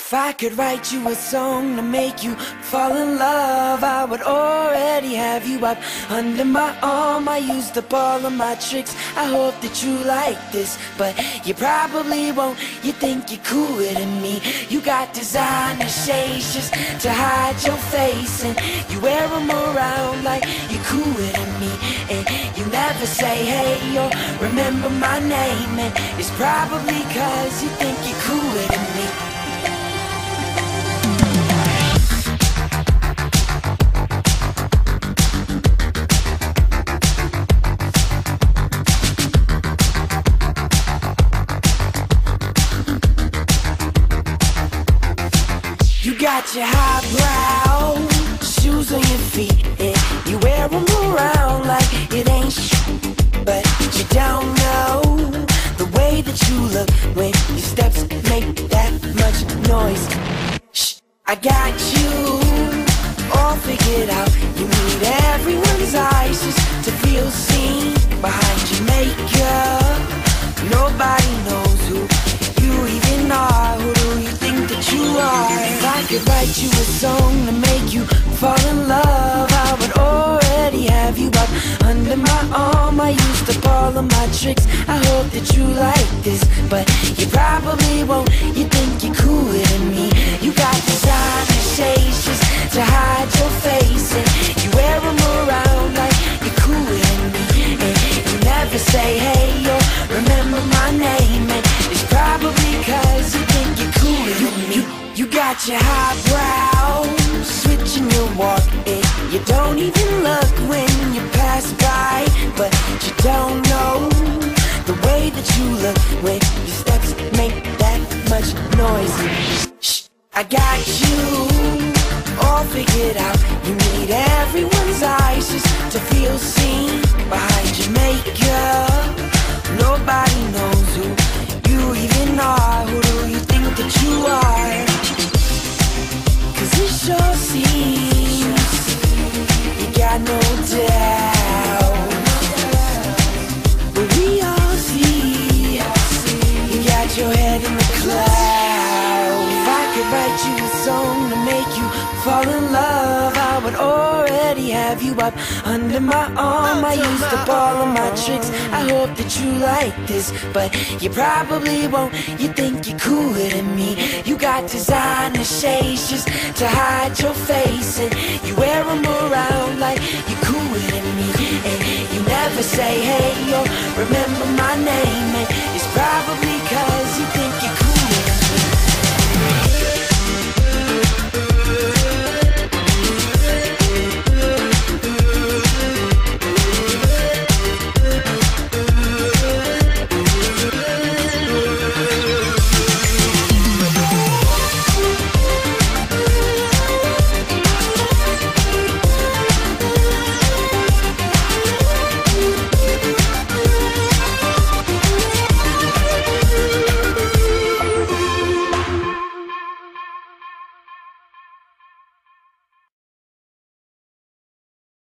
If I could write you a song to make you fall in love, I would already have you up under my arm. I used up all of my tricks, I hope that you like this, but you probably won't. You think you're cooler than me. You got designer shades just to hide your face, and you wear them around like you're cooler than me. And you never say hey or remember my name, and it's probably cause you think you're cooler than me. You got your highbrow shoes on your feet, and you wear them around like it ain't shit. But you don't know the way that you look when your steps make that much noise. Shh, I got you all figured out. You need everyone's eyes just to feel seen behind your makeup. Nobody knows who you even are. Who do you think that you are? If I could write you a song to make you fall in love, I would already have you up under my arm. I used up all of my tricks, I hope that you like this, but you probably won't. You think you're cooler than me. You got designer shades just to hide your face, and you wear them around like you're cooler than me. And you never say hey or remember my name, and it's probably cause you think you're cooler than me. You got your highbrow switching your walk, and you don't even look when you pass by, but you don't know the way that you look when your steps make that much noise. Shh, I got you all figured out. You need everyone's eyes just to feel seen behind your makeup. Nobody knows who you even are. Who do you think that you are? Cause it sure seems you got no doubt, but we all see you got your head in the clouds. If I could write you a song to make you fall in love, I would already have you up under my arm. I used up all of my tricks, I hope that you like this, but you probably won't. You think you're cooler than me. You got designer shades just to hide your face, and you wear them around like you're cooler than me. And you never say hey or remember my name, and it's probably cause you think you're cooler.